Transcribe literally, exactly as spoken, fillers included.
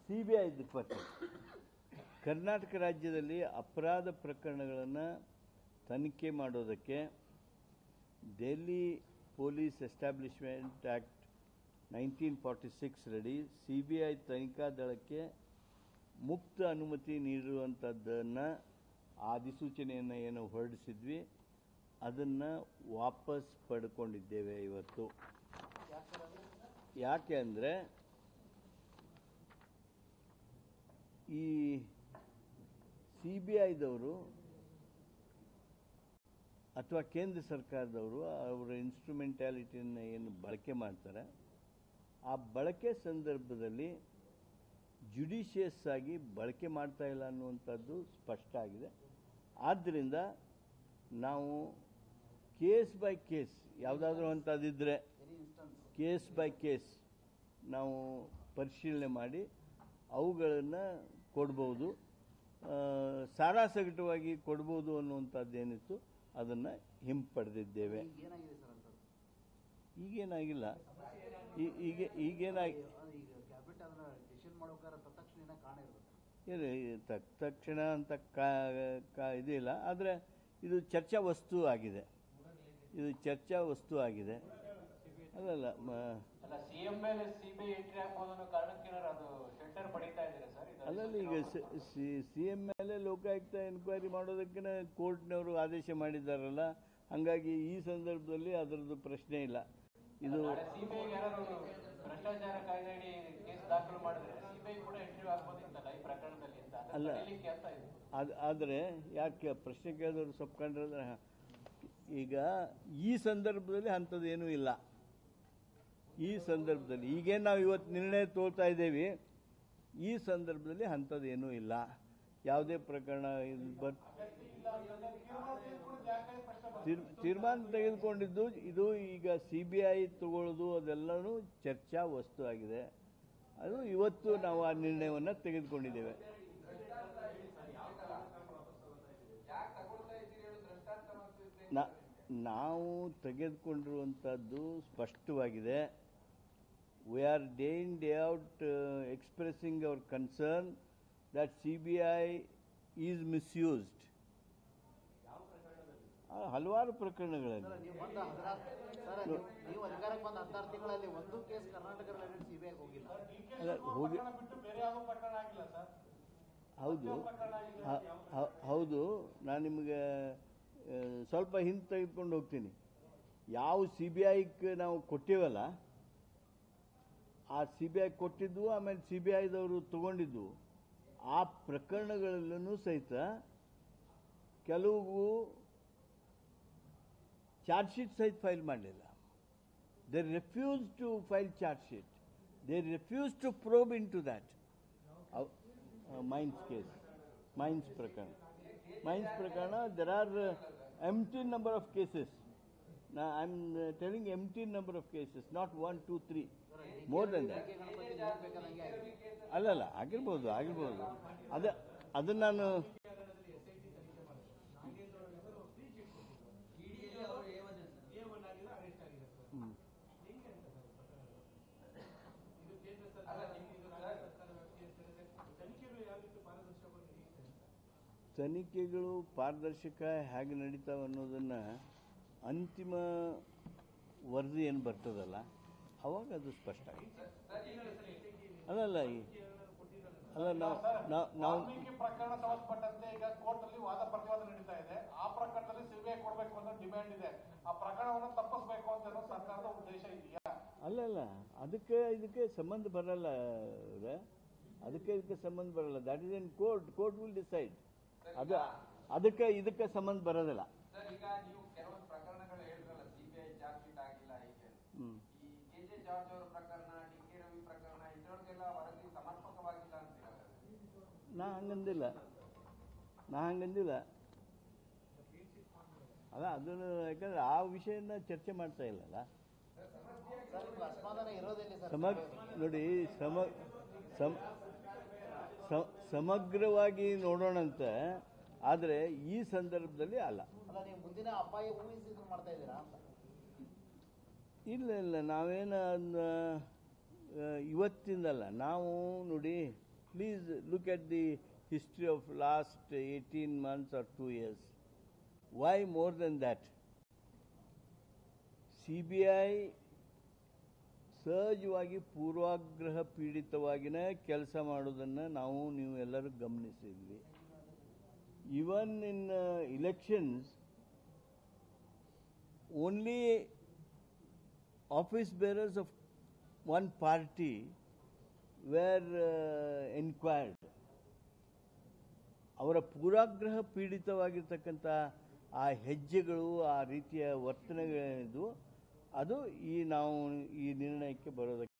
C B I ಪತ್ತೆ ಕರ್ನಾಟಕ ರಾಜ್ಯದಲ್ಲಿ ಅಪರಾಧ ಪ್ರಕರಣಗಳನ್ನು ತನಿಖೆ ಮಾಡೋದಕ್ಕೆ Delhi police establishment act nineteen forty six ರಡಿ ಸಿ ಬಿ ಐ ತನಿಖಾ ದಳಕ್ಕೆ ಮುಕ್ತ ಅನುಮತಿ ನೀಡಿರುವಂಥದ್ದನ್ನು ಆ ಅಧಿಸೂಚನೆಯನ್ನು ಏನು ಹೊರಡಿಸಿದ್ವಿ ಅದನ್ನು ವಾಪಸ್ ಪಡ್ಕೊಂಡಿದ್ದೇವೆ ಇವತ್ತು. ಯಾಕೆ ಅಂದರೆ ಈ ಸಿ ಬಿ ಐದವರು ಅಥವಾ ಕೇಂದ್ರ ಸರ್ಕಾರದವರು ಅವರ ಇನ್ಸ್ಟ್ರೂಮೆಂಟ್ಯಾಲಿಟಿಯನ್ನು ಏನು ಬಳಕೆ ಮಾಡ್ತಾರೆ ಆ ಬಳಕೆ ಸಂದರ್ಭದಲ್ಲಿ ಜುಡಿಷಿಯಸ್ ಆಗಿ ಬಳಕೆ ಮಾಡ್ತಾ ಇಲ್ಲ ಅನ್ನುವಂಥದ್ದು ಸ್ಪಷ್ಟ ಆಗಿದೆ. ಆದ್ದರಿಂದ ನಾವು ಕೇಸ್ ಬೈ ಕೇಸ್ ಯಾವುದಾದ್ರೂ ಅಂಥದ್ದಿದ್ದರೆ ಕೇಸ್ ಬೈ ಕೇಸ್ ನಾವು ಪರಿಶೀಲನೆ ಮಾಡಿ ಅವುಗಳನ್ನು ಕೊಡ್ಬೋದು, ಸಾರಾಸಗಟವಾಗಿ ಕೊಡ್ಬೋದು ಅನ್ನುವಂಥದ್ದೇನಿತ್ತು ಅದನ್ನು ಹಿಂಪಡೆದಿದ್ದೇವೆ. ಈಗೇನಾಗಿಲ್ಲ, ಈಗ ಈಗೇನಾಗಿ ಏನು ತಕ್ಷಣ ಅಂತ ಕಾ ಇದಿಲ್ಲ, ಆದರೆ ಇದು ಚರ್ಚಾ ವಸ್ತು ಆಗಿದೆ. ಇದು ಚರ್ಚಾ ವಸ್ತು ಆಗಿದೆ. ಅಲ್ಲಲ್ಲ ಅಲ್ಲಲ್ಲ ಈಗ ಸಿ ಎಂ ಮೇಲೆ ಲೋಕಾಯುಕ್ತ ಎನ್ಕ್ವೈರಿ ಮಾಡೋದಕ್ಕೆ ಕೋರ್ಟ್ನವರು ಆದೇಶ ಮಾಡಿದ್ದಾರಲ್ಲ, ಹಾಗಾಗಿ ಈ ಸಂದರ್ಭದಲ್ಲಿ ಅದರದ್ದು ಪ್ರಶ್ನೆ ಇಲ್ಲ. ಇದು ಅಲ್ಲ ಅದು ಆದರೆ ಯಾಕೆ ಪ್ರಶ್ನೆ ಕೇಳಿದವರು ಸೊಪ್ಕೊಂಡ್ರೆ ಈಗ ಈ ಸಂದರ್ಭದಲ್ಲಿ ಅಂಥದ್ದೇನೂ ಇಲ್ಲ. ಈ ಸಂದರ್ಭದಲ್ಲಿ ಈಗೇನು ನಾವು ಇವತ್ತು ನಿರ್ಣಯ ತೋಳ್ತಾ ಇದ್ದೇವೆ, ಈ ಸಂದರ್ಭದಲ್ಲಿ ಅಂಥದ್ದೇನೂ ಇಲ್ಲ. ಯಾವುದೇ ಪ್ರಕರಣ ಬರ್ ತೀರ್ಮಾನ ತೆಗೆದುಕೊಂಡಿದ್ದು ಇದು ಈಗ ಸಿ ಬಿ ಐ ತಗೊಳ್ಳೋದು ಅದೆಲ್ಲನೂ ಚರ್ಚಾ ವಸ್ತು ಆಗಿದೆ. ಅದು ಇವತ್ತು ನಾವು ಆ ನಿರ್ಣಯವನ್ನು ತೆಗೆದುಕೊಂಡಿದ್ದೇವೆ. ನಾವು ತೆಗೆದುಕೊಂಡಿರುವಂಥದ್ದು ಸ್ಪಷ್ಟವಾಗಿದೆ. We are day in day out expressing our concern that C B I is misused. ಹಲವಾರು ಪ್ರಕರಣಗಳಲ್ಲಿ ಹೋಗಿ ಹೌದು ಹೌದು ನಾನು ನಿಮಗೆ ಸ್ವಲ್ಪ ಹಿಂದೆ ತೆಗೆದುಕೊಂಡು ಹೋಗ್ತೀನಿ. ಯಾವ ಸಿ ಬಿ ಐಗೆ ನಾವು ಕೊಟ್ಟಿವಲ್ಲ ಆ ಸಿ ಬಿ ಐ ಕೊಟ್ಟಿದ್ದು ಆಮೇಲೆ ಸಿ ಬಿ ಐದವರು ತಗೊಂಡಿದ್ದು ಆ ಪ್ರಕರಣಗಳಲ್ಲೂ ಸಹಿತ ಕೆಲವು ಚಾರ್ಜ್ ಶೀಟ್ ಸಹಿತ ಫೈಲ್ ಮಾಡಲಿಲ್ಲ. They refuse to file charge sheet. They refuse to probe into that. Mines case, mines ಪ್ರಕರಣ ಮೈನ್ಸ್ ಪ್ರಕರಣ there are umpteen number of cases. I am telling umpteen number of cases, not one two three, more than that. ಅಲ್ಲಲ್ಲ ಆಗಿರ್ಬೋದು ಆಗಿರ್ಬೋದು ಅದ ಅದನ್ನು ನಾನು ತನಿಖೆಗಳು ಪಾರದರ್ಶಕ ಹೇಗೆ ನಡೀತಾವೆ ಅನ್ನೋದನ್ನು ಅಂತಿಮ ವರದಿ ಏನು ಬರ್ತದಲ್ಲ ಅವಾಗ ಅದು ಸ್ಪಷ್ಟ ಆಗುತ್ತೆ. ಅಲ್ಲಲ್ಲ ಅಲ್ಲ ನಾವು ನಾವು ಪ್ರಕರಣ ಸಂಬಂಧಪಟ್ಟಂತೆ ಈಗ ಕೋರ್ಟ್ ಅಲ್ಲಿ ವಾದ ಪ್ರತಿವಾದ ನಡೀತಾ ಇದೆ. ಆ ಪ್ರಕರಣದಲ್ಲಿ ಸಿಬಿಐ ಕೊಡಬೇಕು ಅನ್ನೋ ಡಿಮ್ಯಾಂಡ್ ಇದೆ. ಆ ಪ್ರಕರಣವನ್ನು ತಪ್ಪಿಸಬೇಕು ಅಂತ ಅನ್ನೋ ಸರ್ಕಾರದ ಉದ್ದೇಶ ಇದೆಯಾ? ಅಲ್ಲಲ್ಲ ಅದಕ್ಕೆ ಇದಕ್ಕೆ ಸಂಬಂಧ ಬರಲ್ಲ. ಅದಕ್ಕೆ ಇದಕ್ಕೆ ಸಂಬಂಧ ಬರಲ್ಲ. That is in court. Court will decide. ಅದು ಅದಕ್ಕೆ ಇದಕ್ಕೆ ಸಂಬಂಧ ಬರೋದಿಲ್ಲ. ಈಗ ನೀವು ಕೆಲವೊಂದು ಪ್ರಕರಣಗಳು ಹೇಳಿದ್ರಲ್ಲ, ಸಿಬಿಐ ಚಾರ್ಜ್ ಶೀಟ್ ಆಗಿಲ್ಲ ಹೀಗೆ. ಈ ಕೆ ಜೆ ಜಾರ್ಜ್ ಅವರ ಪ್ರಕರಣ, ಡಿ ಕೆ ರವಿ ಪ್ರಕರಣ ಇದ್ರೊಳಗೆಲ್ಲ ವರದಿ ಸಮರ್ಪಕವಾಗಿಲ್ಲ ಅಂತೀರ? ನಾ ಹಂಗಂದಿಲ್ಲ ನಾ ಹಂಗಂದಿಲ್ಲ ಅಲ್ಲ ಅದನ್ನು ಯಾಕಂದ್ರೆ ಆ ವಿಷಯನ ಚರ್ಚೆ ಮಾಡ್ತಾ ಇಲ್ಲಲ್ಲ. ಸಮಗ್ರ ನೋಡಿ ಸಮ ಸಮಗ್ರವಾಗಿ ನೋಡೋಣಂತ. ಆದರೆ ಈ ಸಂದರ್ಭದಲ್ಲಿ ಅಲ್ಲ. ಮುಂದಿನ ಅಪಾಯ ಊಹಿಸಿ ಮಾಡ್ತಾ ಇದ್ದೀರಾ? ಇಲ್ಲ ಇಲ್ಲ ನಾವೇನು ಇವತ್ತಿಂದಲ್ಲ. ನಾವು ನೋಡಿ Please look at the history of last eighteen months or two years. Why more than that? C B I ಸಹಜವಾಗಿ ಪೂರ್ವಾಗ್ರಹ ಪೀಡಿತವಾಗಿನ ಕೆಲಸ ಮಾಡೋದನ್ನು ನಾವು ನೀವು ಎಲ್ಲರೂ ಗಮನಿಸಿದ್ವಿ. Even in elections only office bearers of one party were enquired. ಅವರ ಪೂರ್ವಾಗ್ರಹ ಪೀಡಿತವಾಗಿರ್ತಕ್ಕಂಥ ಆ ಹೆಜ್ಜೆಗಳು, ಆ ರೀತಿಯ ವರ್ತನೆಗಳಿದ್ದು ಅದು ಈ ನಾವು ಈ ನಿರ್ಣಯಕ್ಕೆ ಬರೋದಕ್ಕೆ